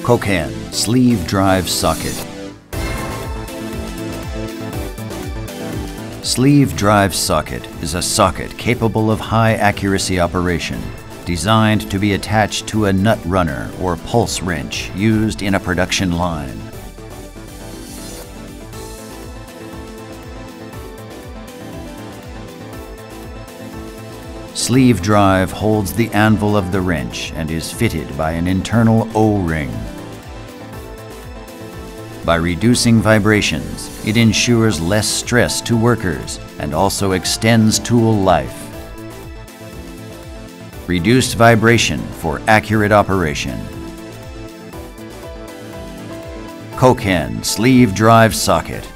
Koken Sleeve Drive Socket. Sleeve Drive Socket is a socket capable of high accuracy operation, designed to be attached to a nut runner or pulse wrench used in a production line. Sleeve drive holds the anvil of the wrench and is fitted by an internal O-ring. By reducing vibrations, it ensures less stress to workers and also extends tool life. Reduced vibration for accurate operation. Koken Sleeve Drive Socket.